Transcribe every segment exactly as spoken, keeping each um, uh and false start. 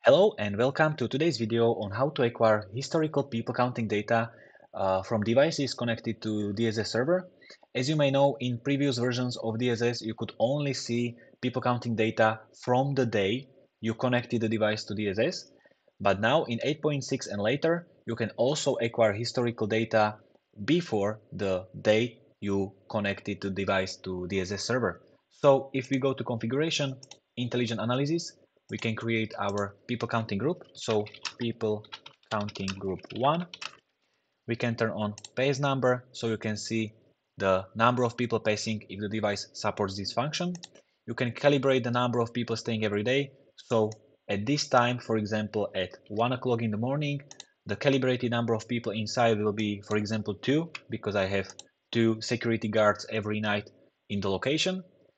Hello and welcome to today's video on how to acquire historical people counting data uh, from devices connected to D S S server. As you may know, in previous versions of D S S, you could only see people counting data from the day you connected the device to D S S. But now in eight point six and later, you can also acquire historical data before the date you connected the device to D S S server. So if we go to configuration, intelligent analysis, we can create our people counting group. So people counting group one. We can turn on pace number so you can see the number of people passing if the device supports this function. You can calibrate the number of people staying every day. So at this time, for example, at one o'clock in the morning, the calibrated number of people inside will be, for example, two, because I have two security guards every night in the location.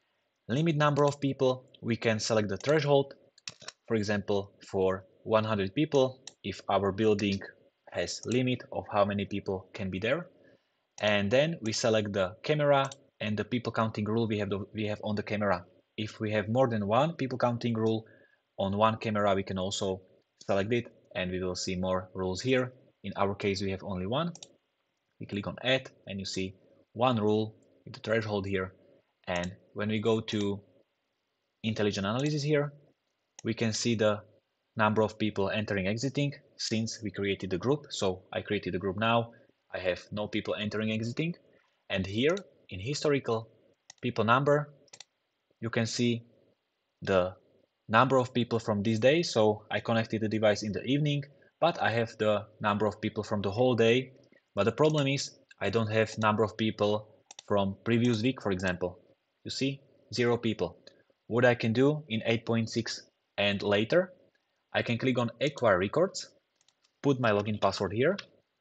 Limit number of people, we can select the threshold. For example, for one hundred people, if our building has limit of how many people can be there. And then we select the camera and the people counting rule we have, the, we have on the camera. If we have more than one people counting rule on one camera, we can also select it and we will see more rules here. In our case, we have only one. We click on add and you see one rule with the threshold here. And when we go to intelligent analysis here, we can see the number of people entering exiting since we created the group. So I created the group now. I have no people entering exiting. And here in historical people number, you can see the number of people from this day. So I connected the device in the evening, but I have the number of people from the whole day. But the problem is I don't have number of people from previous week, for example. You see, zero people. What I can do in eight point six and later, I can click on acquire records, put my login password here,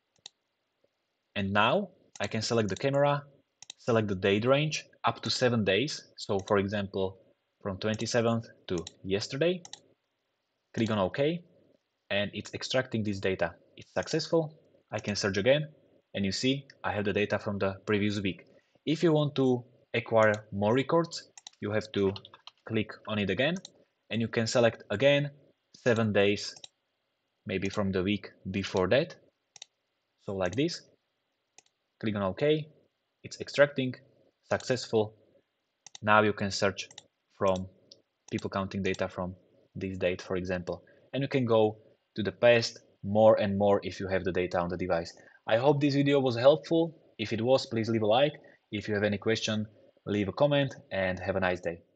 and now I can select the camera, select the date range up to seven days. So for example, from twenty-seventh to yesterday, click on OK, and it's extracting this data. It's successful. I can search again, and you see I have the data from the previous week. If you want to acquire more records, you have to click on it again, and you can select again seven days, maybe from the week before that. So like this, click on OK, it's extracting, successful. Now you can search from people counting data from this date, for example, and you can go to the past more and more if you have the data on the device. I hope this video was helpful. If it was, please leave a like. If you have any question, leave a comment and have a nice day.